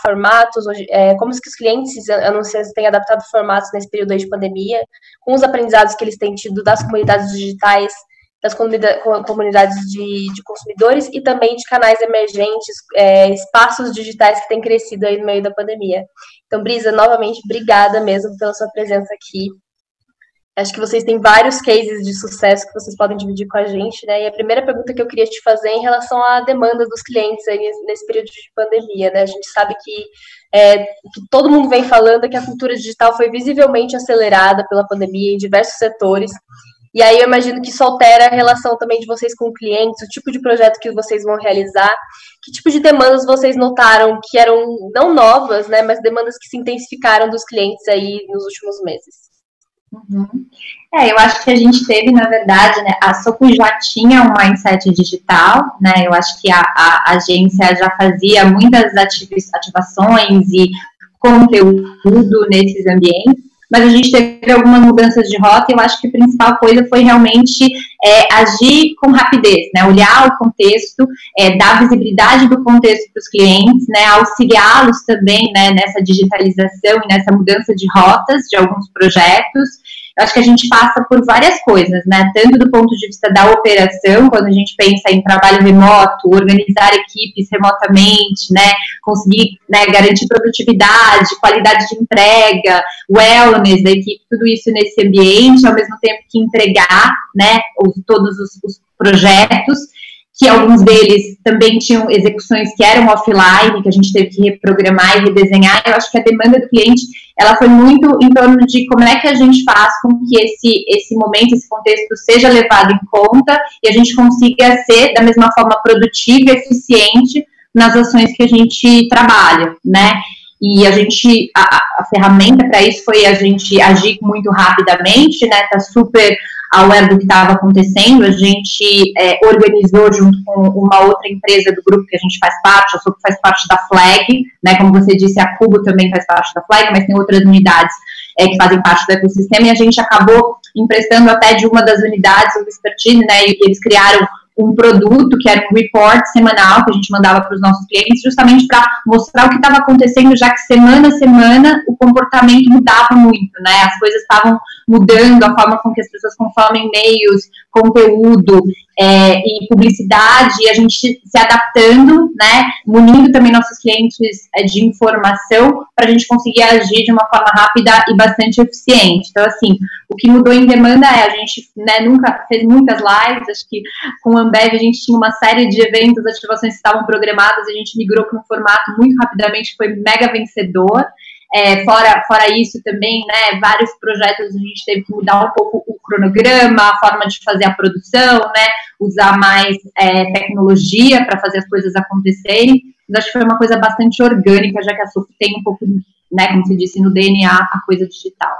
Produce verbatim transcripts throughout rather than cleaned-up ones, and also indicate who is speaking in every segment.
Speaker 1: formatos, hoje, é, como que os clientes anunciantes têm adaptado formatos nesse período aí de pandemia, com os aprendizados que eles têm tido das comunidades digitais, das comunidades de, de consumidores e também de canais emergentes, é, espaços digitais que têm crescido aí no meio da pandemia. Então, Brisa, novamente, obrigada mesmo pela sua presença aqui. Acho que vocês têm vários cases de sucesso que vocês podem dividir com a gente, né? E a primeira pergunta que eu queria te fazer é em relação à demanda dos clientes aí nesse período de pandemia, né? A gente sabe que, é, que todo mundo vem falando que a cultura digital foi visivelmente acelerada pela pandemia em diversos setores. E aí eu imagino que isso altera a relação também de vocês com clientes, o tipo de projeto que vocês vão realizar, que tipo de demandas vocês notaram que eram não novas, né? Mas demandas que se intensificaram dos clientes aí nos últimos meses.
Speaker 2: Uhum. É, eu acho que a gente teve, na verdade, né, a Soco já tinha um mindset digital, né, eu acho que a, a agência já fazia muitas ativações e conteúdo nesses ambientes, mas a gente teve algumas mudanças de rota e eu acho que a principal coisa foi realmente é, agir com rapidez, né, olhar o contexto, é, dar visibilidade do contexto para os clientes, né, auxiliá-los também, né, nessa digitalização e nessa mudança de rotas de alguns projetos. Eu acho que a gente passa por várias coisas, né, tanto do ponto de vista da operação, quando a gente pensa em trabalho remoto, organizar equipes remotamente, né, conseguir, né, garantir produtividade, qualidade de entrega, wellness da equipe, tudo isso nesse ambiente, ao mesmo tempo que entregar, né, os, todos os, os projetos, que alguns deles também tinham execuções que eram offline, que a gente teve que reprogramar e redesenhar. Eu acho que a demanda do cliente, ela foi muito em torno de como é que a gente faz com que esse, esse momento, esse contexto seja levado em conta e a gente consiga ser, da mesma forma, produtivo e eficiente nas ações que a gente trabalha, né? E a gente, a, a ferramenta para isso foi a gente agir muito rapidamente, né? Tá super aware do que estava acontecendo. A gente é, organizou junto com uma outra empresa do grupo que a gente faz parte, a Soco faz parte da Flag, né? Como você disse, a Cubo também faz parte da Flag, mas tem outras unidades é, que fazem parte do ecossistema, e a gente acabou emprestando até de uma das unidades o expertise, né? E eles criaram um produto que era um report semanal que a gente mandava para os nossos clientes, justamente para mostrar o que estava acontecendo, já que semana a semana o comportamento mudava muito, né? As coisas estavam mudando, a forma com que as pessoas consomem e-mails, conteúdo é, e publicidade, e a gente se adaptando, né? Munindo também nossos clientes é, de informação para a gente conseguir agir de uma forma rápida e bastante eficiente. Então, assim, o que mudou em demanda é, a gente, né, nunca fez muitas lives, acho que com a Ambev a gente tinha uma série de eventos, ativações que estavam programadas, a gente migrou para um formato muito rapidamente, que foi mega vencedor. É, fora, fora isso também, né, vários projetos a gente teve que mudar um pouco o cronograma, a forma de fazer a produção, né, usar mais é, tecnologia para fazer as coisas acontecerem. Mas acho que foi uma coisa bastante orgânica, já que a Soco tem um pouco, né, como se disse, no D N A, a coisa digital.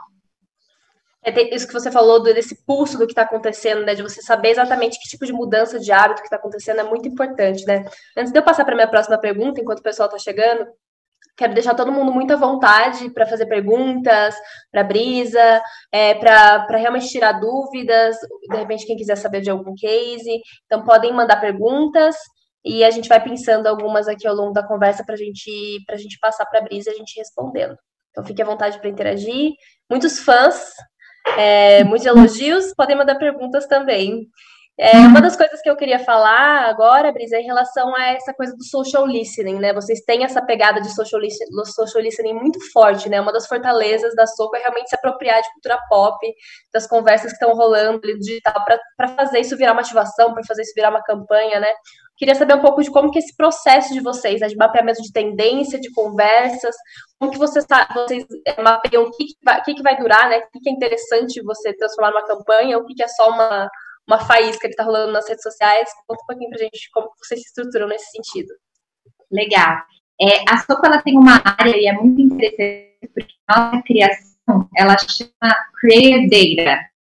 Speaker 1: É isso que você falou, desse pulso do que está acontecendo, né? De você saber exatamente que tipo de mudança de hábito que está acontecendo é muito importante, né? Antes de eu passar para a minha próxima pergunta, enquanto o pessoal está chegando, quero deixar todo mundo muito à vontade para fazer perguntas, para Brisa, é, para realmente tirar dúvidas, de repente quem quiser saber de algum case. Então, podem mandar perguntas e a gente vai pensando algumas aqui ao longo da conversa para gente, a gente passar para a Brisa e a gente respondendo. Então, fique à vontade para interagir. Muitos fãs. É, muitos elogios, podem mandar perguntas também. É, uma das coisas que eu queria falar agora, Brisa, é em relação a essa coisa do social listening, né? Vocês têm essa pegada de social listening, social listening muito forte, né? Uma das fortalezas da Soco é realmente se apropriar de cultura pop, das conversas que estão rolando ali no digital, para fazer isso virar uma ativação, para fazer isso virar uma campanha, né? Queria saber um pouco de como que é esse processo de vocês, né, de mapeamento de tendência, de conversas, como que vocês, vocês mapeiam o que, que, vai, o que, que vai durar, né? O que, que é interessante você transformar numa campanha, o que, que é só uma, uma faísca que está rolando nas redes sociais. Conta um pouquinho pra gente como vocês se estruturam nesse sentido.
Speaker 2: Legal. É, a Soco, ela tem uma área e é muito interessante, porque a nossa criação, ela chama Creative Data.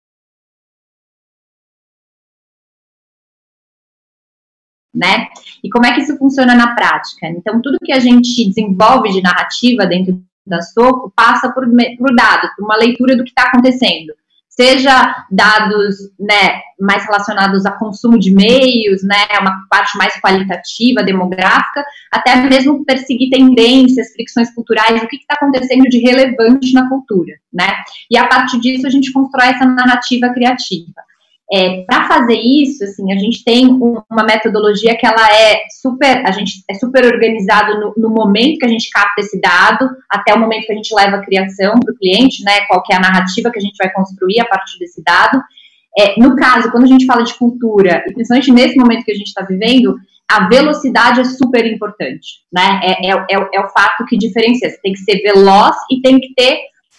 Speaker 2: Né? E como é que isso funciona na prática? Então, tudo que a gente desenvolve de narrativa dentro da Soco passa por, por dados, por uma leitura do que está acontecendo. seja dados, né, mais relacionados a consumo de meios, né, uma parte mais qualitativa, demográfica, até mesmo perseguir tendências, fricções culturais, o que está acontecendo de relevante na cultura, né, e a partir disso a gente constrói essa narrativa criativa. É, para fazer isso, assim, a gente tem um, uma metodologia que ela é super, a gente é super organizado no, no momento que a gente capta esse dado, até o momento que a gente leva a criação para o cliente, né, qual que é a narrativa que a gente vai construir a partir desse dado. É, no caso, quando a gente fala de cultura, e principalmente nesse momento que a gente está vivendo, a velocidade é super importante, né, é, é, é, é o fato que diferencia, você tem que ser veloz e tem que ter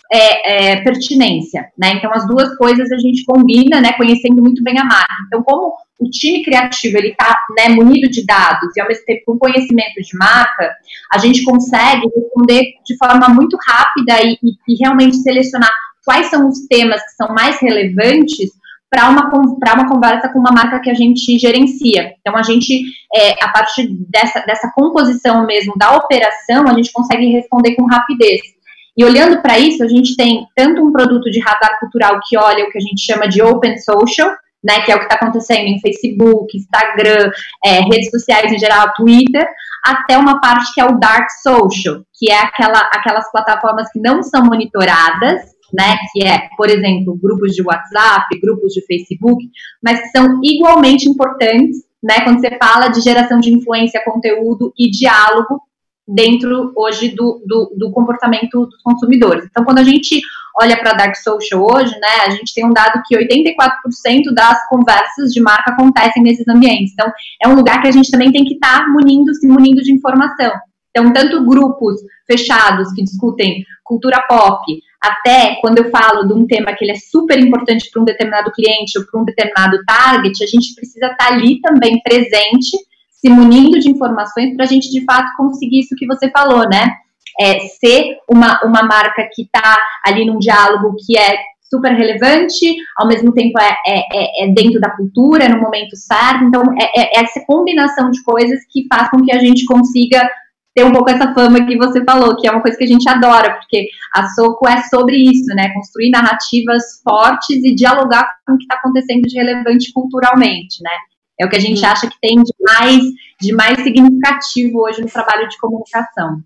Speaker 2: É, é, pertinência, né, então as duas coisas a gente combina, né, conhecendo muito bem a marca. Então, como o time criativo, ele tá, né, munido de dados e ao mesmo tempo com conhecimento de marca, a gente consegue responder de forma muito rápida e, e, e realmente selecionar quais são os temas que são mais relevantes para uma, para uma conversa com uma marca que a gente gerencia. Então, a gente, é, a partir dessa, dessa composição mesmo da operação, a gente consegue responder com rapidez. E olhando para isso, a gente tem tanto um produto de radar cultural que olha o que a gente chama de open social, né, que é o que está acontecendo em Facebook, Instagram, é, redes sociais em geral, Twitter, até uma parte que é o dark social, que é aquela, aquelas plataformas que não são monitoradas, né, que é, por exemplo, grupos de WhatsApp, grupos de Facebook, mas que são igualmente importantes, né, quando você fala de geração de influência, conteúdo e diálogo dentro hoje do, do, do comportamento dos consumidores. Então, quando a gente olha para Dark Social hoje, né, a gente tem um dado que oitenta e quatro por cento das conversas de marca acontecem nesses ambientes. Então, é um lugar que a gente também tem que estar tá munindo, se munindo de informação. Então, tanto grupos fechados que discutem cultura pop, até quando eu falo de um tema que ele é super importante para um determinado cliente ou para um determinado target, a gente precisa estar tá ali também presente, se munindo de informações para a gente, de fato, conseguir isso que você falou, né? É, ser uma, uma marca que está ali num diálogo que é super relevante, ao mesmo tempo é, é, é dentro da cultura, é no momento certo. Então, é, é essa combinação de coisas que faz com que a gente consiga ter um pouco essa fama que você falou, que é uma coisa que a gente adora, porque a Soco é sobre isso, né? Construir narrativas fortes e dialogar com o que está acontecendo de relevante culturalmente, né? É o que a gente acha que tem de mais, de mais significativo hoje no trabalho de comunicação.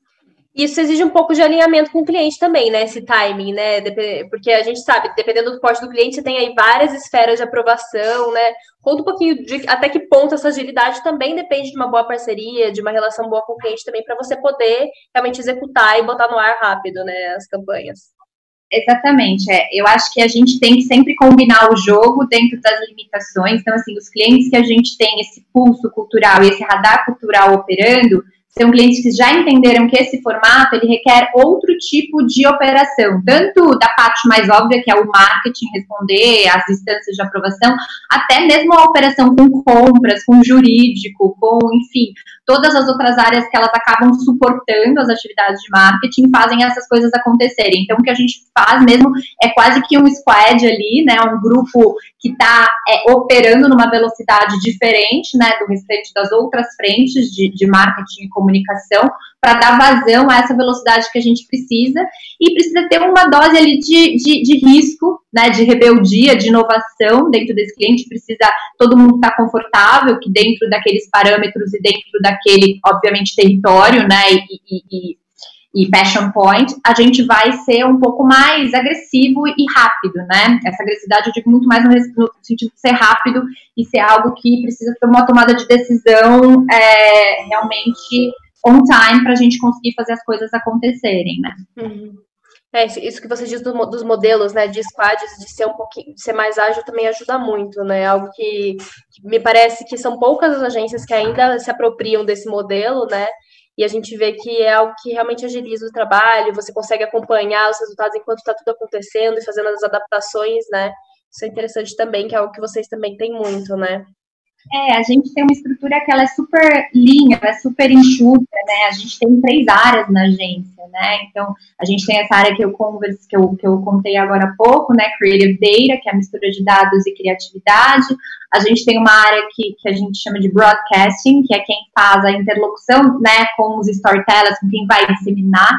Speaker 1: Isso exige um pouco de alinhamento com o cliente também, né? Esse timing, né? Porque a gente sabe, dependendo do porte do cliente, você tem aí várias esferas de aprovação, né? Conta um pouquinho de até que ponto essa agilidade também depende de uma boa parceria, de uma relação boa com o cliente também, para você poder realmente executar e botar no ar rápido, né? As campanhas.
Speaker 2: Exatamente, é. Eu acho que a gente tem que sempre combinar o jogo dentro das limitações. Então, assim, os clientes que a gente tem esse pulso cultural e esse radar cultural operando são clientes que já entenderam que esse formato, ele requer outro tipo de operação, tanto da parte mais óbvia, que é o marketing, responder às instâncias de aprovação, até mesmo a operação com compras, com jurídico, com, enfim, todas as outras áreas que elas acabam suportando as atividades de marketing, fazem essas coisas acontecerem. Então, o que a gente faz mesmo é quase que um squad ali, né, um grupo que está é, operando numa velocidade diferente, né, do restante das outras frentes de, de marketing e comunicação, para dar vazão a essa velocidade que a gente precisa, e precisa ter uma dose ali de, de, de risco, né, de rebeldia, de inovação dentro desse cliente. Precisa todo mundo estar confortável, que dentro daqueles parâmetros e dentro daquele, obviamente, território, né, e, e, e e passion point, a gente vai ser um pouco mais agressivo e rápido, né? Essa agressividade eu digo muito mais no, no sentido de ser rápido e ser algo que precisa ter uma tomada de decisão é, realmente on time para a gente conseguir fazer as coisas acontecerem, né?
Speaker 1: Uhum. É, isso que você diz do, dos modelos, né, de squads, de ser um pouquinho, de ser mais ágil também ajuda muito, né? Algo que, que me parece que são poucas as agências que ainda se apropriam desse modelo, né? E a gente vê que é algo que realmente agiliza o trabalho, você consegue acompanhar os resultados enquanto está tudo acontecendo e fazendo as adaptações, né? Isso é interessante também, que é algo que vocês também têm muito, né?
Speaker 2: É, a gente tem uma estrutura que ela é super linha, ela é super enxuta, né? A gente tem três áreas na agência, né? Então, a gente tem essa área que eu converse, que eu, que eu contei agora há pouco, né? Creative Data, que é a mistura de dados e criatividade. A gente tem uma área que, que a gente chama de Broadcasting, que é quem faz a interlocução, né, com os storytellers, com quem vai disseminar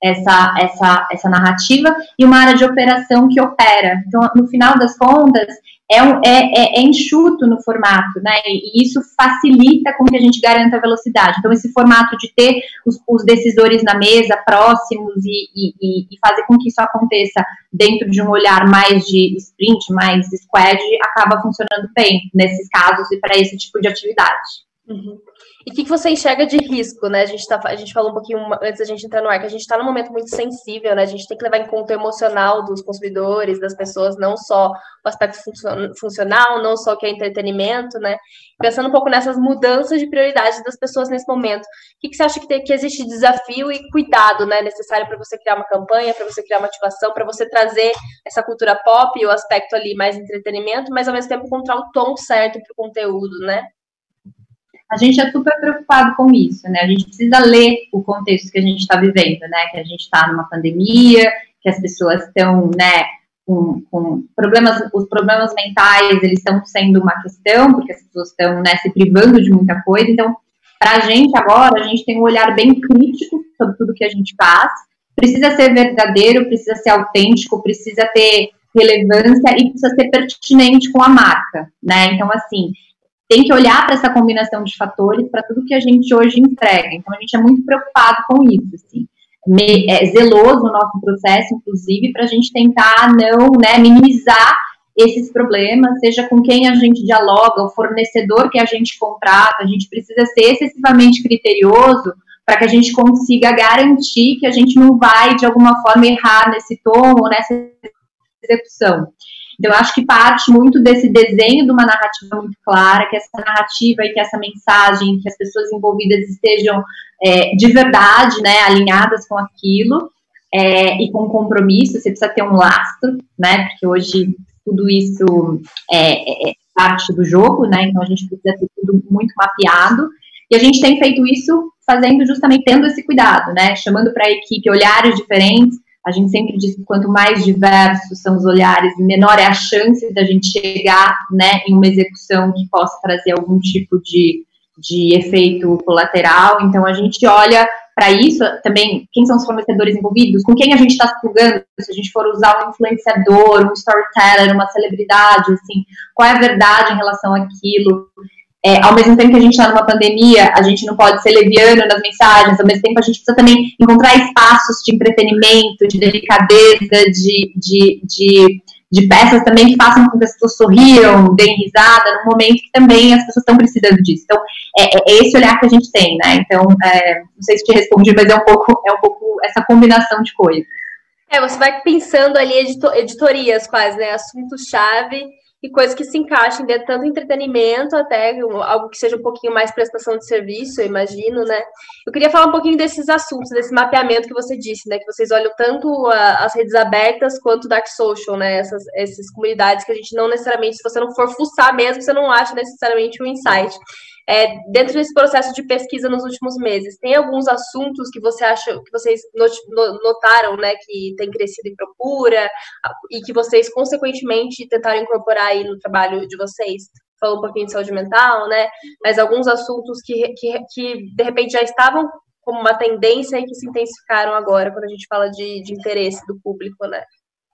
Speaker 2: essa, essa, essa narrativa, e uma área de operação que opera. Então, no final das contas, é, um, é, é, é enxuto no formato, né, e isso facilita com que a gente garanta a velocidade. Então, esse formato de ter os, os decisores na mesa, próximos, e, e, e fazer com que isso aconteça dentro de um olhar mais de sprint, mais squad, acaba funcionando bem nesses casos e para esse tipo de atividade.
Speaker 1: Uhum. E o que, que você enxerga de risco, né? A gente, tá, a gente falou um pouquinho antes da gente entrar no ar, que a gente está num momento muito sensível, né? A gente tem que levar em conta o emocional dos consumidores, das pessoas, não só o aspecto funcional, não só o que é entretenimento, né? Pensando um pouco nessas mudanças de prioridade das pessoas nesse momento, o que, que você acha que, tem, que existe desafio e cuidado, né? Necessário para você criar uma campanha, para você criar uma ativação, para você trazer essa cultura pop e o aspecto ali mais entretenimento, mas ao mesmo tempo encontrar o tom certo para o conteúdo, né?
Speaker 2: A gente é super preocupado com isso, né? A gente precisa ler o contexto que a gente está vivendo, né? Que a gente está numa pandemia, que as pessoas estão, né, com, com problemas, os problemas mentais, eles estão sendo uma questão, porque as pessoas estão, né, se privando de muita coisa. Então, para a gente agora, a gente tem um olhar bem crítico sobre tudo que a gente faz. Precisa ser verdadeiro, precisa ser autêntico, precisa ter relevância e precisa ser pertinente com a marca, né? Então, assim, tem que olhar para essa combinação de fatores para tudo que a gente hoje entrega. Então, a gente é muito preocupado com isso, assim. É zeloso o nosso processo, inclusive, para a gente tentar não, né, minimizar esses problemas, seja com quem a gente dialoga, o fornecedor que a gente contrata. A gente precisa ser excessivamente criterioso para que a gente consiga garantir que a gente não vai, de alguma forma, errar nesse tom ou nessa execução. Então, eu acho que parte muito desse desenho de uma narrativa muito clara, que essa narrativa e que essa mensagem, que as pessoas envolvidas estejam é, de verdade, né, alinhadas com aquilo, é, e com compromisso. Você precisa ter um lastro, né, porque hoje tudo isso é, é parte do jogo, né, então a gente precisa ter tudo muito mapeado, e a gente tem feito isso fazendo justamente, tendo esse cuidado, né, chamando para a equipe olhares diferentes. A gente sempre diz que quanto mais diversos são os olhares, menor é a chance da gente chegar, né, em uma execução que possa trazer algum tipo de, de efeito colateral. Então, a gente olha para isso também, quem são os fornecedores envolvidos, com quem a gente está se plugando, se a gente for usar um influenciador, um storyteller, uma celebridade, assim, qual é a verdade em relação àquilo. É, ao mesmo tempo que a gente está numa pandemia, a gente não pode ser leviano nas mensagens, ao mesmo tempo a gente precisa também encontrar espaços de entretenimento, de delicadeza, de, de, de, de peças também que façam com que as pessoas sorriam, deem risada, num momento que também as pessoas estão precisando disso. Então, é, é esse olhar que a gente tem, né? Então, é, não sei se te respondi, mas é um pouco, é um pouco essa combinação de coisas.
Speaker 1: É, você vai pensando ali edito- editorias quase, né? Assuntos-chave e coisas que se encaixem dentro tanto entretenimento, até algo que seja um pouquinho mais prestação de serviço, eu imagino, né? Eu queria falar um pouquinho desses assuntos, desse mapeamento que você disse, né? Que vocês olham tanto a, as redes abertas quanto o dark social, né? Essas, essas comunidades que a gente não necessariamente, se você não for fuçar mesmo, você não acha necessariamente um insight. É, dentro desse processo de pesquisa nos últimos meses, tem alguns assuntos que você acha, que vocês notaram, né, que tem crescido em procura e que vocês, consequentemente, tentaram incorporar aí no trabalho de vocês? Falou um pouquinho de saúde mental, né, mas alguns assuntos que, que, que de repente, já estavam como uma tendência e que se intensificaram agora, quando a gente fala de, de interesse do público, né?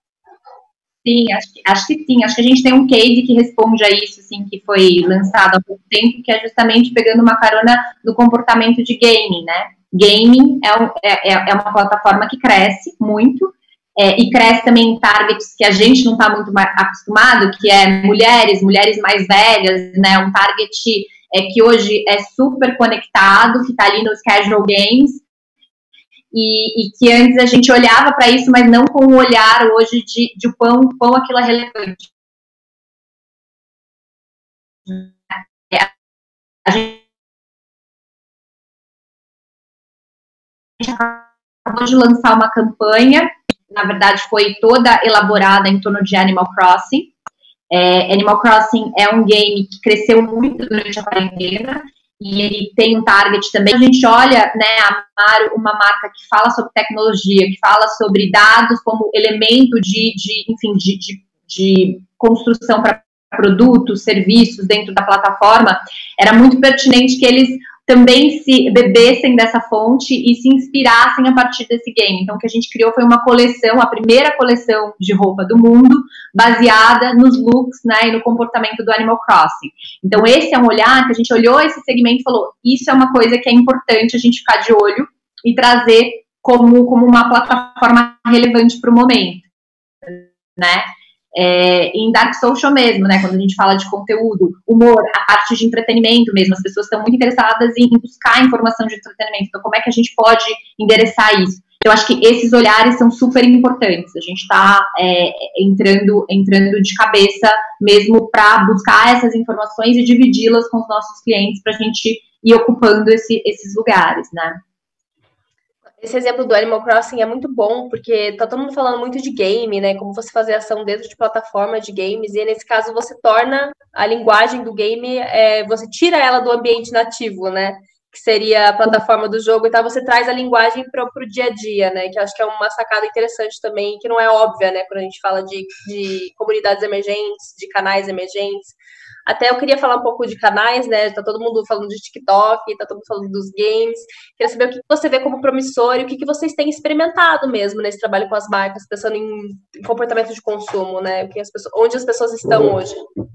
Speaker 2: Sim, acho que, acho que sim. Acho que a gente tem um case que responde a isso, assim, que foi lançado há pouco tempo, que é justamente pegando uma carona do comportamento de gaming, né? Gaming é, um, é, é uma plataforma que cresce muito, é, e cresce também em targets que a gente não está muito acostumado, que é mulheres, mulheres mais velhas, né? Um target é, que hoje é super conectado, que está ali nos casual games, E, e que antes a gente olhava para isso, mas não com o olhar hoje de, de quão, quão aquilo é relevante. A gente acabou de lançar uma campanha, na verdade foi toda elaborada em torno de Animal Crossing. É, Animal Crossing é um game que cresceu muito durante a quarentena, e ele tem um target também. A gente olha, né, a Mario, uma marca que fala sobre tecnologia, que fala sobre dados como elemento de, de enfim, de, de, de construção para produtos, serviços dentro da plataforma, era muito pertinente que eles também se bebessem dessa fonte e se inspirassem a partir desse game. Então, o que a gente criou foi uma coleção, a primeira coleção de roupa do mundo, baseada nos looks, né, e no comportamento do Animal Crossing. Então, esse é um olhar que a gente olhou esse segmento e falou, isso é uma coisa que é importante a gente ficar de olho e trazer como, como uma plataforma relevante para o momento, né? É, em Dark Social mesmo, né, quando a gente fala de conteúdo, humor, a parte de entretenimento mesmo, as pessoas estão muito interessadas em buscar informação de entretenimento, então como é que a gente pode endereçar isso? Eu acho que esses olhares são super importantes, a gente está é, entrando, entrando de cabeça mesmo para buscar essas informações e dividi-las com os nossos clientes para a gente ir ocupando esse, esses lugares, né?
Speaker 1: Esse exemplo do Animal Crossing é muito bom, porque tá todo mundo falando muito de game, né? Como você fazer ação dentro de plataforma de games, e nesse caso você torna a linguagem do game, é, você tira ela do ambiente nativo, né? Que seria a plataforma do jogo, então você traz a linguagem para o dia a dia, né? Que eu acho que é uma sacada interessante também, que não é óbvia, né? Quando a gente fala de, de comunidades emergentes, de canais emergentes. Até eu queria falar um pouco de canais, né? Tá todo mundo falando de TikTok, tá todo mundo falando dos games. Queria saber o que você vê como promissor e o que vocês têm experimentado mesmo nesse trabalho com as marcas, pensando em comportamento de consumo, né? O que as pessoas, onde as pessoas estão hoje.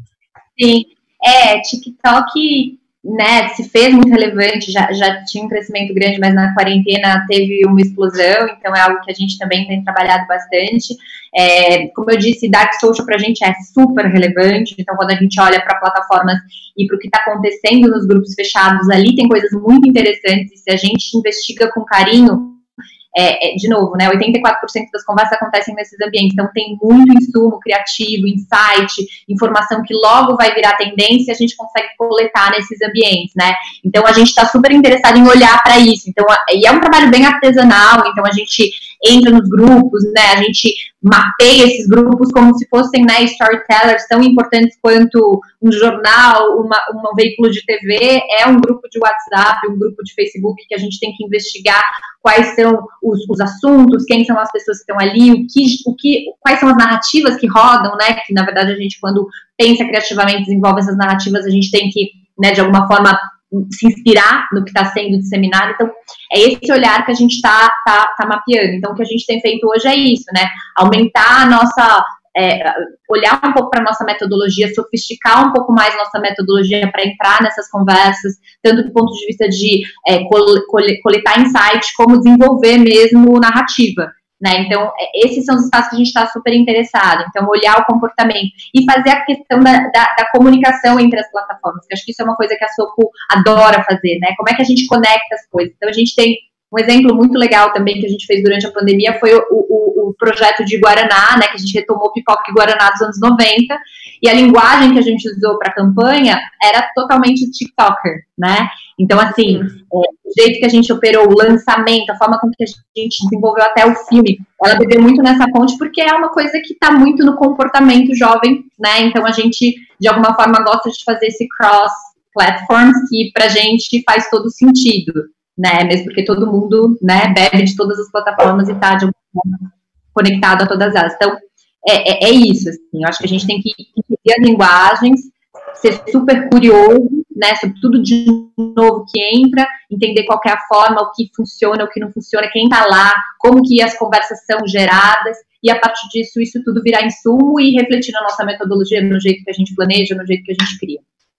Speaker 2: Sim, é, TikTok, né, se fez muito relevante, já, já tinha um crescimento grande, mas na quarentena teve uma explosão, então é algo que a gente também tem trabalhado bastante. É, como eu disse, Dark Social pra gente é super relevante, então quando a gente olha para plataformas e para o que está acontecendo nos grupos fechados, ali tem coisas muito interessantes, e se a gente investiga com carinho, É, é, de novo, né, oitenta e quatro por cento das conversas acontecem nesses ambientes, então tem muito insumo criativo, insight, informação que logo vai virar tendência, a gente consegue coletar nesses ambientes, né, então a gente está super interessado em olhar para isso, então, e é um trabalho bem artesanal, então a gente entra nos grupos, né, a gente mapeia esses grupos como se fossem, né, storytellers tão importantes quanto um jornal, uma, um veículo de T V, é um grupo de WhatsApp, um grupo de Facebook que a gente tem que investigar quais são os, os assuntos, quem são as pessoas que estão ali, o que, o que, quais são as narrativas que rodam, né, que na verdade a gente quando pensa criativamente, desenvolve essas narrativas, a gente tem que, né, de alguma forma se inspirar no que está sendo disseminado, então é esse olhar que a gente está tá, tá mapeando, então o que a gente tem feito hoje é isso, né, aumentar a nossa, é, olhar um pouco para a nossa metodologia, sofisticar um pouco mais nossa metodologia para entrar nessas conversas, tanto do ponto de vista de é, coletar insights, como desenvolver mesmo narrativa, né, então esses são os espaços que a gente está super interessado, então olhar o comportamento e fazer a questão da, da, da comunicação entre as plataformas, que acho que isso é uma coisa que a Soco adora fazer, né, como é que a gente conecta as coisas, então a gente tem um exemplo muito legal também que a gente fez durante a pandemia foi o, o, o projeto de Guaraná, né, que a gente retomou Pipoca e Guaraná dos anos noventa, e a linguagem que a gente usou para a campanha era totalmente TikToker, né, então assim, é, o jeito que a gente operou, o lançamento, a forma com que a gente desenvolveu até o filme, ela bebeu muito nessa fonte porque é uma coisa que está muito no comportamento jovem, né, então a gente de alguma forma gosta de fazer esse cross platforms que pra gente faz todo sentido, né, mesmo porque todo mundo, né, bebe de todas as plataformas e está de alguma forma conectado a todas elas. Então, é, é, é isso, assim, eu acho que a gente tem que entender as linguagens, ser super curioso, né, sobre tudo de novo que entra, entender qual que é a forma, o que funciona, o que não funciona, quem está lá, como que as conversas são geradas, e a partir disso, isso tudo virar insumo e refletir na nossa metodologia, no jeito que a gente planeja, no jeito que a gente cria.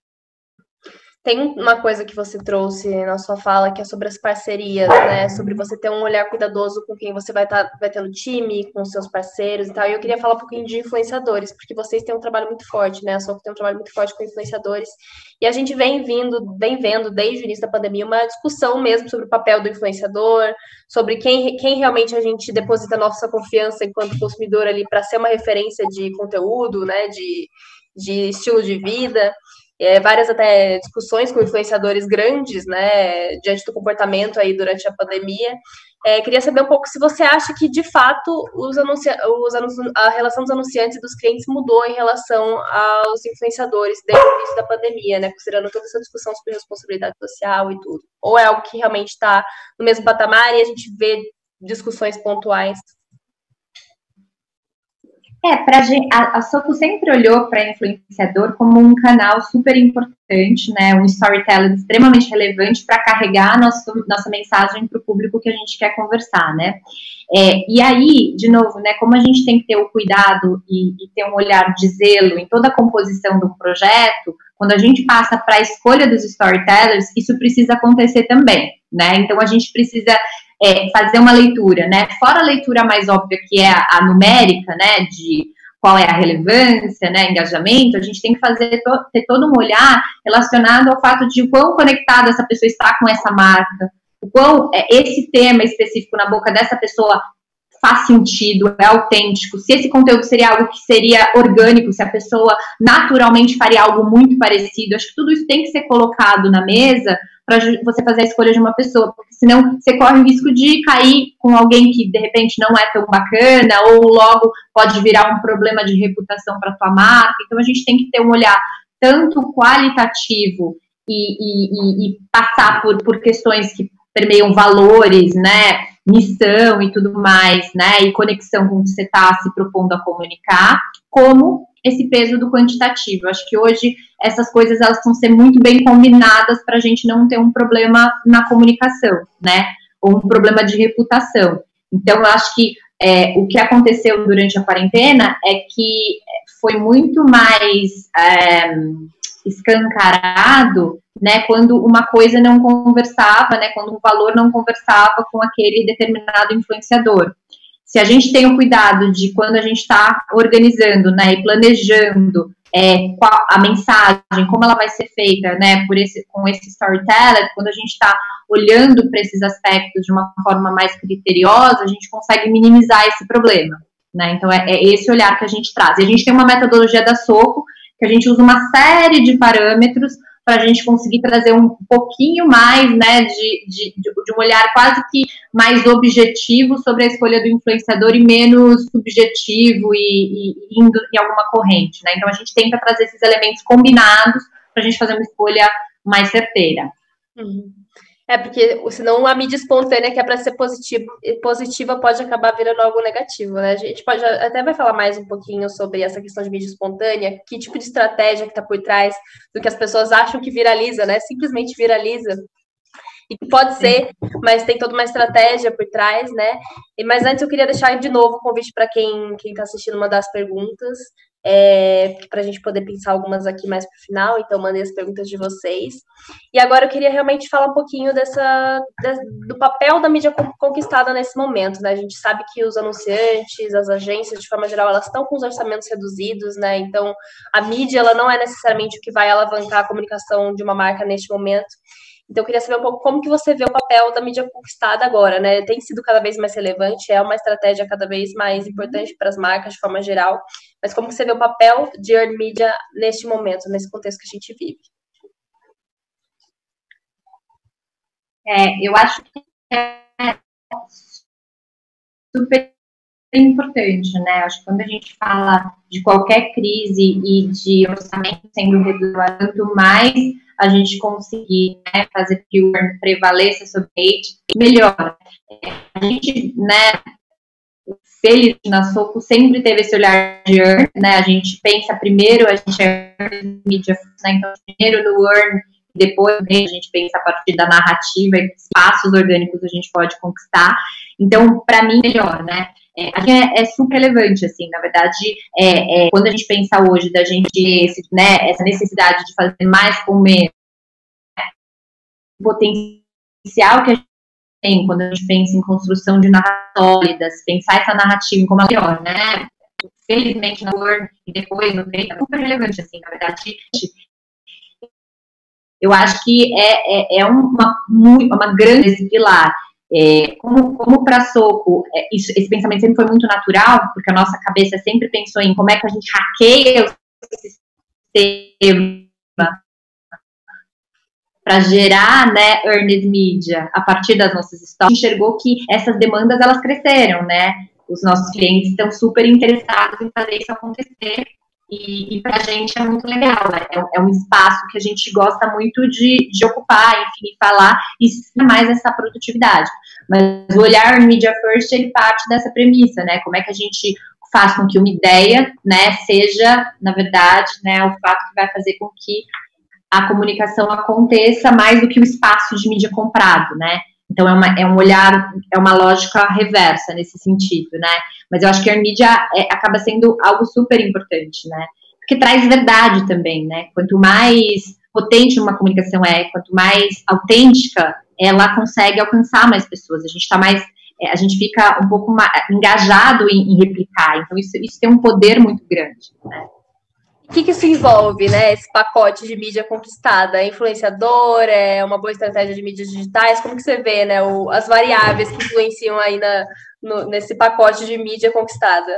Speaker 1: Tem uma coisa que você trouxe na sua fala, que é sobre as parcerias, né? Sobre você ter um olhar cuidadoso com quem você vai estar tá, vai ter no time, com os seus parceiros e tal. E eu queria falar um pouquinho de influenciadores, porque vocês têm um trabalho muito forte, né? A Soco tem um trabalho muito forte com influenciadores. E a gente vem vindo, vem vendo desde o início da pandemia uma discussão mesmo sobre o papel do influenciador, sobre quem, quem realmente a gente deposita a nossa confiança enquanto consumidor ali para ser uma referência de conteúdo, né? De, de estilo de vida. É, várias até discussões com influenciadores grandes, né, diante do comportamento aí durante a pandemia. É, queria saber um pouco se você acha que, de fato, os anunci... os anunci... a relação dos anunciantes e dos clientes mudou em relação aos influenciadores desde o início da pandemia, né, considerando toda essa discussão sobre responsabilidade social e tudo. Ou é algo que realmente está no mesmo patamar e a gente vê discussões pontuais?
Speaker 2: É, pra gente, a, a Soco sempre olhou para influenciador como um canal super importante, né? Um storytelling extremamente relevante para carregar nosso, nossa mensagem para o público que a gente quer conversar, né? É, e aí, de novo, né? Como a gente tem que ter o cuidado e, e ter um olhar de zelo em toda a composição do projeto, quando a gente passa para a escolha dos storytellers, isso precisa acontecer também, né? Então a gente precisa É, fazer uma leitura, né? Fora a leitura mais óbvia, que é a, a numérica, né? De qual é a relevância, né? Engajamento, a gente tem que fazer to, ter todo um olhar relacionado ao fato de o quão conectada essa pessoa está com essa marca, o quão é, esse tema específico na boca dessa pessoa faz sentido, é autêntico, se esse conteúdo seria algo que seria orgânico, se a pessoa naturalmente faria algo muito parecido. Acho que tudo isso tem que ser colocado na mesa para você fazer a escolha de uma pessoa, porque senão você corre o risco de cair com alguém que de repente não é tão bacana, ou logo pode virar um problema de reputação para a tua marca. Então a gente tem que ter um olhar tanto qualitativo e, e, e, e passar por, por questões que permeiam valores, né, missão e tudo mais, né, e conexão com o que você está se propondo a comunicar, como esse peso do quantitativo. Eu acho que hoje essas coisas elas vão ser muito bem combinadas para a gente não ter um problema na comunicação, né, ou um problema de reputação. Então, eu acho que é, o que aconteceu durante a quarentena é que foi muito mais é, escancarado, né, quando uma coisa não conversava, né, quando um valor não conversava com aquele determinado influenciador. Se a gente tem o cuidado de quando a gente está organizando, né, e planejando é, qual, a mensagem, como ela vai ser feita, né, por esse, com esse storyteller, quando a gente está olhando para esses aspectos de uma forma mais criteriosa, a gente consegue minimizar esse problema, né, então é, é esse olhar que a gente traz. E a gente tem uma metodologia da Soco, que a gente usa uma série de parâmetros para a gente conseguir trazer um pouquinho mais, né, de, de, de um olhar quase que mais objetivo sobre a escolha do influenciador e menos subjetivo e, e indo em alguma corrente, né? Então a gente tenta trazer esses elementos combinados para a gente fazer uma escolha mais certeira.
Speaker 1: Uhum. É, porque senão a mídia espontânea, que é para ser positiva, positiva, pode acabar virando algo negativo, né? A gente pode até vai falar mais um pouquinho sobre essa questão de mídia espontânea, que tipo de estratégia que está por trás do que as pessoas acham que viraliza, né? Simplesmente viraliza. E pode ser, mas tem toda uma estratégia por trás, né? E, mas antes eu queria deixar de novo o convite para quem quem está assistindo mandar as perguntas, é, para a gente poder pensar algumas aqui mais para o final, então mandei as perguntas de vocês. E agora eu queria realmente falar um pouquinho dessa, de, do papel da mídia conquistada nesse momento, né? A gente sabe que os anunciantes, as agências, de forma geral, elas estão com os orçamentos reduzidos, né? Então, a mídia, ela não é necessariamente o que vai alavancar a comunicação de uma marca neste momento. Então, eu queria saber um pouco como que você vê o papel da mídia conquistada agora, né? Tem sido cada vez mais relevante, é uma estratégia cada vez mais importante para as marcas de forma geral, mas como que você vê o papel de earned media neste momento, nesse contexto que a gente vive?
Speaker 2: É, eu acho que é super importante, né? Acho que quando a gente fala de qualquer crise e de orçamento sendo reduzido, quanto mais a gente conseguir, né, fazer que o earn prevaleça sobre o hate, melhor. A gente, né, feliz na Soco sempre teve esse olhar de earn, né? A gente pensa primeiro, a gente é mídia, né? Então primeiro no earn, depois a gente pensa a partir da narrativa e espaços orgânicos a gente pode conquistar. Então, para mim, melhor, né? É, é, é super relevante, assim, na verdade, é, é, quando a gente pensa hoje da gente, esse, né, essa necessidade de fazer mais com menos, né, o potencial que a gente tem quando a gente pensa em construção de narrativas sólidas, pensar essa narrativa em como ela é melhor, né? Felizmente, na Word e depois no Data, é super relevante, assim, na verdade, eu acho que é, é, é uma, uma grande pilar. É, como como para a Soco, é, isso, esse pensamento sempre foi muito natural, porque a nossa cabeça sempre pensou em como é que a gente hackeia o sistema para gerar, né, earned media a partir das nossas histórias. A gente enxergou que essas demandas, elas cresceram, né? Os nossos clientes estão super interessados em fazer isso acontecer. E, e para a gente é muito legal, né? é, é um espaço que a gente gosta muito de, de ocupar, enfim, falar e mais essa produtividade. Mas o olhar Media First, ele parte dessa premissa, né? Como é que a gente faz com que uma ideia, né, seja, na verdade, né, o fato que vai fazer com que a comunicação aconteça mais do que o espaço de mídia comprado, né? Então, é, uma, é um olhar, é uma lógica reversa nesse sentido, né? Mas eu acho que a mídia é, acaba sendo algo super importante, né? Porque traz verdade também, né? Quanto mais potente uma comunicação é, quanto mais autêntica, ela consegue alcançar mais pessoas. A gente tá mais, a gente fica um pouco mais engajado em, em replicar. Então, isso, isso tem um poder muito grande, né?
Speaker 1: O que, que isso envolve, né? Esse pacote de mídia conquistada? É influenciador? É uma boa estratégia de mídias digitais? Como que você vê, né? O, as variáveis que influenciam aí na, no, nesse pacote de mídia conquistada?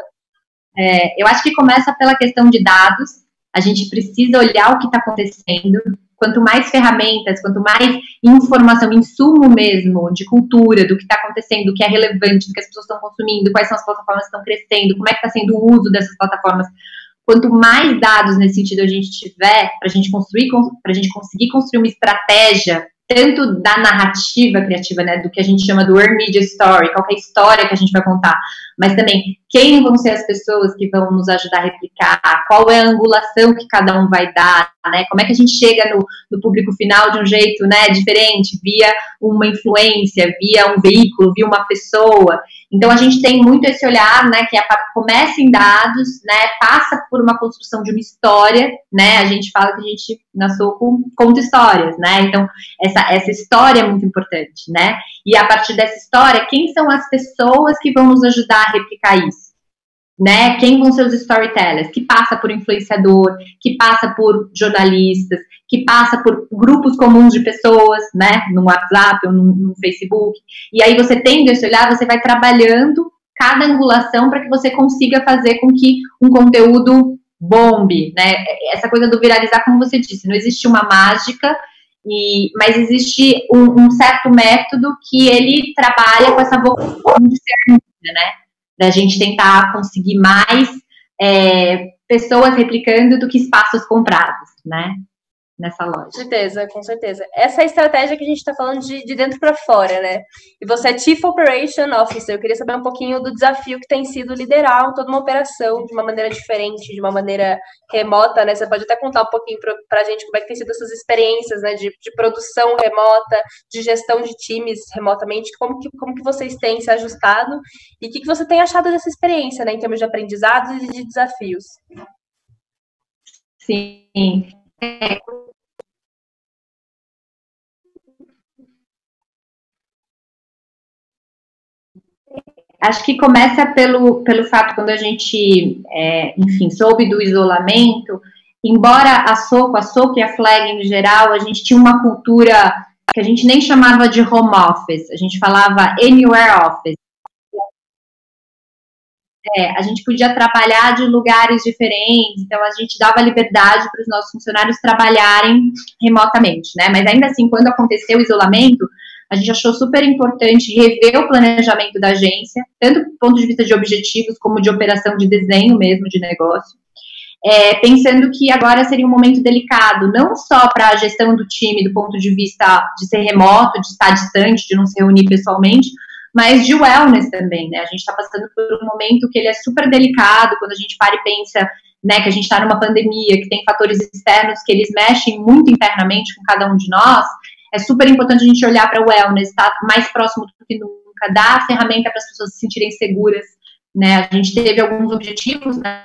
Speaker 2: É, eu acho que começa pela questão de dados. A gente precisa olhar o que está acontecendo. Quanto mais ferramentas, quanto mais informação, insumo mesmo, de cultura, do que está acontecendo, do que é relevante, do que as pessoas estão consumindo, quais são as plataformas que estão crescendo, como é que está sendo o uso dessas plataformas. Quanto mais dados nesse sentido a gente tiver, para a gente construir, para a gente conseguir construir uma estratégia, tanto da narrativa criativa, né, do que a gente chama do Earn Media Story, qual é a história que a gente vai contar, mas também quem vão ser as pessoas que vão nos ajudar a replicar, qual é a angulação que cada um vai dar, né, como é que a gente chega no, no público final de um jeito, né, diferente, via uma influência, via um veículo, via uma pessoa. Então, a gente tem muito esse olhar, né, que é, começa em dados, né, passa por uma construção de uma história, né, a gente fala que a gente, na Soco, conta histórias, né, então, essa, essa história é muito importante, né, e a partir dessa história, quem são as pessoas que vão nos ajudar a replicar isso? Né, quem vão ser os storytellers, que passa por influenciador, que passa por jornalistas, que passa por grupos comuns de pessoas, né, no WhatsApp ou no, no Facebook, e aí você tendo esse olhar, você vai trabalhando cada angulação para que você consiga fazer com que um conteúdo bombe, né, essa coisa do viralizar, como você disse, não existe uma mágica, e, mas existe um, um certo método que ele trabalha com essa vocação de ser mídia, né, da gente tentar conseguir mais é, pessoas replicando do que espaços comprados, né? Nessa loja.
Speaker 1: Com certeza, com certeza. Essa é a estratégia que a gente está falando de, de dentro para fora, né? E você é Chief Operation Officer. Eu queria saber um pouquinho do desafio que tem sido liderar toda uma operação de uma maneira diferente, de uma maneira remota, né? Você pode até contar um pouquinho para a gente como é que tem sido essas experiências, né? De, de produção remota, de gestão de times remotamente, como que, como que vocês têm se ajustado e o que, que você tem achado dessa experiência, né? Em termos de aprendizados e de desafios.
Speaker 2: Sim. É. Acho que começa pelo, pelo fato, quando a gente, é, enfim, soube do isolamento, embora a Soco, a Soco e a Flag em geral, a gente tinha uma cultura que a gente nem chamava de home office, a gente falava anywhere office. É, a gente podia trabalhar de lugares diferentes, então a gente dava liberdade para os nossos funcionários trabalharem remotamente, né? Mas ainda assim, quando aconteceu o isolamento, a gente achou super importante rever o planejamento da agência, tanto do ponto de vista de objetivos, como de operação de desenho mesmo, de negócio, é, pensando que agora seria um momento delicado, não só para a gestão do time, do ponto de vista de ser remoto, de estar distante, de não se reunir pessoalmente, mas de wellness também, né? A gente está passando por um momento que ele é super delicado, quando a gente para e pensa, né, que a gente está numa pandemia, que tem fatores externos que eles mexem muito internamente com cada um de nós. É super importante a gente olhar para o wellness, estar tá mais próximo do que nunca, dar a ferramenta para as pessoas se sentirem seguras, né? A gente teve alguns objetivos, né?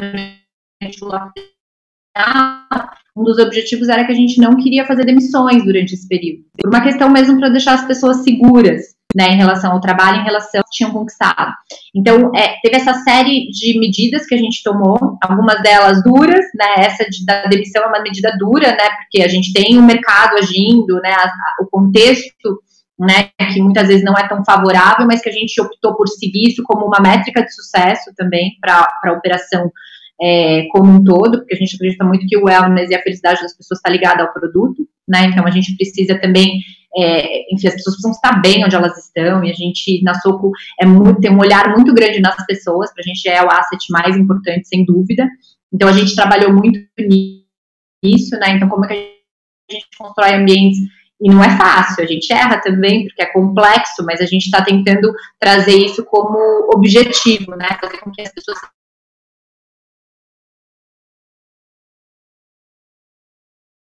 Speaker 2: Um dos objetivos era que a gente não queria fazer demissões durante esse período, por uma questão mesmo para deixar as pessoas seguras, né, em relação ao trabalho, em relação ao que tinham conquistado. Então, é, teve essa série de medidas que a gente tomou, algumas delas duras, né, essa de, da demissão é uma medida dura, né, porque a gente tem o mercado agindo, né, a, a, o contexto, né, que muitas vezes não é tão favorável, mas que a gente optou por seguir isso como uma métrica de sucesso também para a operação é, como um todo, porque a gente acredita muito que o wellness e a felicidade das pessoas está ligada ao produto, né, então a gente precisa também, é, enfim, as pessoas precisam estar bem onde elas estão, e a gente, na Soco, é muito, tem um olhar muito grande nas pessoas, para a gente é o asset mais importante, sem dúvida, então a gente trabalhou muito nisso, né, então como é que a gente constrói ambientes, e não é fácil, a gente erra também, porque é complexo, mas a gente está tentando trazer isso como objetivo, né, fazer com que as pessoas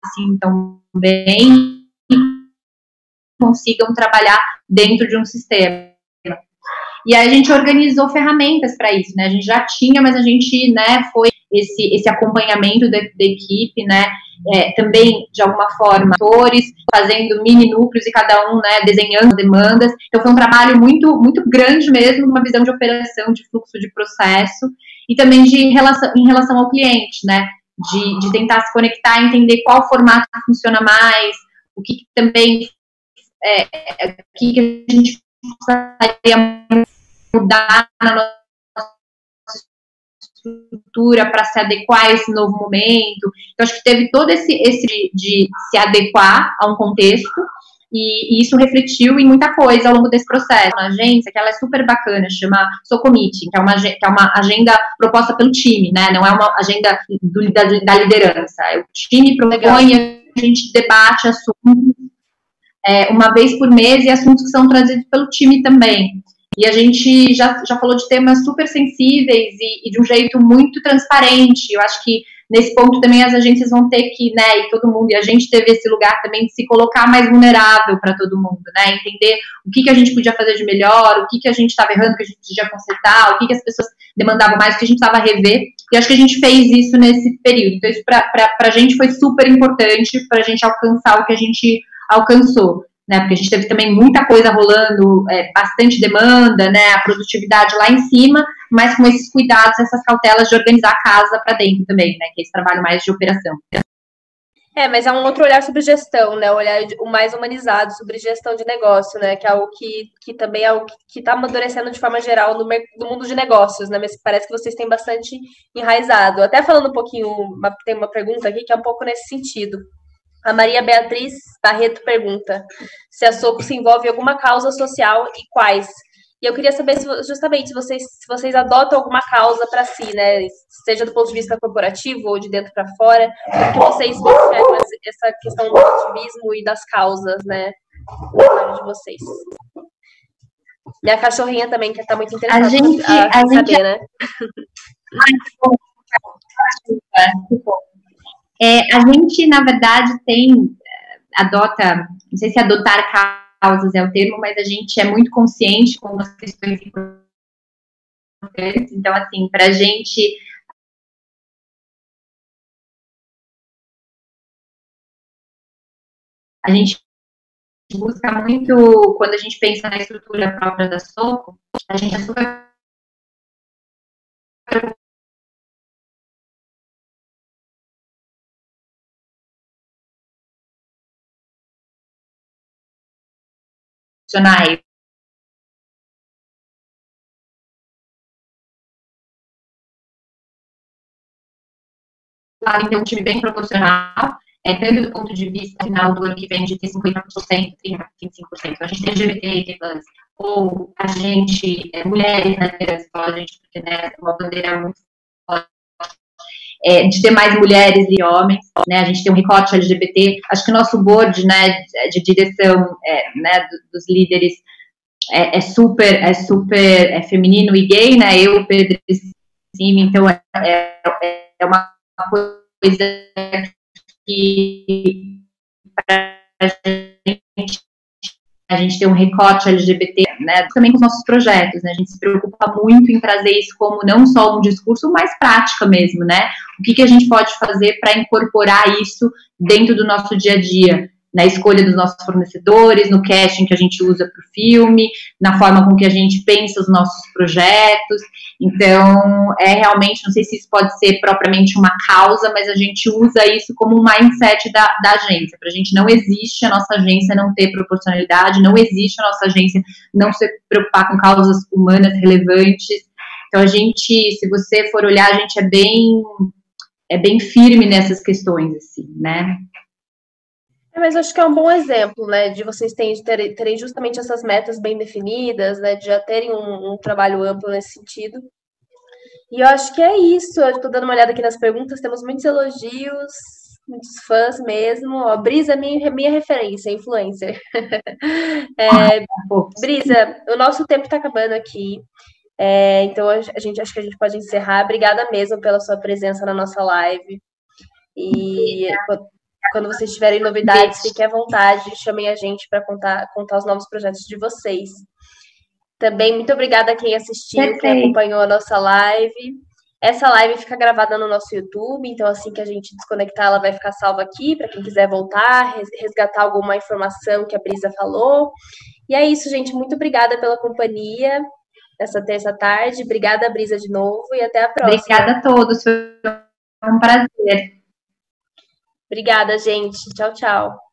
Speaker 2: assim tão bem e consigam trabalhar dentro de um sistema. E aí a gente organizou ferramentas para isso, né? A gente já tinha, mas a gente, né, foi esse, esse acompanhamento da, da equipe, né? É, também, de alguma forma, atores, fazendo mini núcleos e cada um, né, desenhando demandas. Então foi um trabalho muito, muito grande mesmo, uma visão de operação, de fluxo de processo e também de relação, em relação ao cliente, né? De, de tentar se conectar, entender qual formato funciona mais, o que, que também é, o que, que a gente precisaria mudar na nossa estrutura para se adequar a esse novo momento. Então, acho que teve todo esse, esse de, de se adequar a um contexto e, e isso refletiu em muita coisa ao longo desse processo. Na agência, que ela é super bacana, chama Socomeeting, que é uma, que é uma agenda proposta pelo time, né? Não é uma agenda do, da, da liderança. O time propõe e a gente debate assuntos é, uma vez por mês e assuntos que são trazidos pelo time também. E a gente já, já falou de temas super sensíveis e, e de um jeito muito transparente. Eu acho que nesse ponto também as agências vão ter que, né, e todo mundo, e a gente teve esse lugar também de se colocar mais vulnerável para todo mundo, né, entender o que, que a gente podia fazer de melhor, o que, que a gente estava errando, o que a gente podia consertar, o que, que as pessoas demandavam mais, o que a gente precisava rever. E acho que a gente fez isso nesse período. Então isso para a gente foi super importante para a gente alcançar o que a gente alcançou. Né, porque a gente teve também muita coisa rolando, é, bastante demanda, né, a produtividade lá em cima, mas com esses cuidados, essas cautelas de organizar a casa para dentro também, né, que é esse trabalho mais de operação.
Speaker 1: É, mas é um outro olhar sobre gestão, né, o olhar o mais humanizado sobre gestão de negócio, né, que é algo que, que também é algo que está amadurecendo de forma geral no, no mundo de negócios, né, mas parece que vocês têm bastante enraizado. Até falando um pouquinho, uma, tem uma pergunta aqui que é um pouco nesse sentido. A Maria Beatriz Barreto pergunta se a Soco se envolve em alguma causa social e quais. E eu queria saber se, justamente se vocês, se vocês adotam alguma causa para si, né? Seja do ponto de vista corporativo ou de dentro para fora, como que vocês observam essa questão do ativismo e das causas, né? No trabalho de vocês. Minha cachorrinha também, que está muito interessada
Speaker 2: a gente,
Speaker 1: a, a,
Speaker 2: a
Speaker 1: saber,
Speaker 2: gente...
Speaker 1: né?
Speaker 2: Ai, que bom. Que bom. É, a gente, na verdade, tem, adota, não sei se adotar causas é o termo, mas a gente é muito consciente com as questões importantes. Então, assim, para a gente... A gente busca muito, quando a gente pensa na estrutura própria da Soco, a gente é super profissionais. Tem um time bem proporcional, é, tanto do ponto de vista final do ano que vem de ter cinquenta por cento, trinta, vinte e cinco por cento. A gente tem L G B T, T plus, ou a gente, é, mulheres na liderança, a gente, porque, né, uma bandeira muito forte, é, de ter mais mulheres e homens, né, a gente tem um recorte L G B T, acho que o nosso board, né, de direção, é, né, dos líderes é, é super, é super é feminino e gay, né, eu, Pedro e Cime, então é, é, é uma coisa que pra gente, a gente tem um recorte L G B T, né, também com os nossos projetos, né, a gente se preocupa muito em trazer isso como não só um discurso, mas prática mesmo, né, o que, que a gente pode fazer para incorporar isso dentro do nosso dia a dia, na escolha dos nossos fornecedores, no casting que a gente usa para o filme, na forma com que a gente pensa os nossos projetos. Então, é realmente, não sei se isso pode ser propriamente uma causa, mas a gente usa isso como um mindset da, da agência. Para a gente não existe a nossa agência não ter proporcionalidade, não existe a nossa agência não se preocupar com causas humanas relevantes. Então, a gente, se você for olhar, a gente é bem, é bem firme nessas questões, assim, né?
Speaker 1: É, mas acho que é um bom exemplo, né, de vocês terem, terem, terem justamente essas metas bem definidas, né, de já terem um, um trabalho amplo nesse sentido. E eu acho que é isso. Eu estou dando uma olhada aqui nas perguntas, temos muitos elogios, muitos fãs mesmo. Ó, Brisa é minha, minha referência, influencer. É, Brisa, o nosso tempo está acabando aqui. É, então a gente acho que a gente pode encerrar. Obrigada mesmo pela sua presença na nossa live. E quando vocês tiverem novidades, fiquem à vontade, chamem a gente para contar, contar os novos projetos de vocês. Também muito obrigada a quem assistiu, Perfeito. Quem acompanhou a nossa live. Essa live fica gravada no nosso YouTube, então assim que a gente desconectar, ela vai ficar salva aqui, para quem quiser voltar, resgatar alguma informação que a Brisa falou. E é isso, gente. Muito obrigada pela companhia nessa terça-tarde. Obrigada, Brisa, de novo, e até a próxima.
Speaker 2: Obrigada a todos, foi um prazer.
Speaker 1: Obrigada, gente. Tchau, tchau.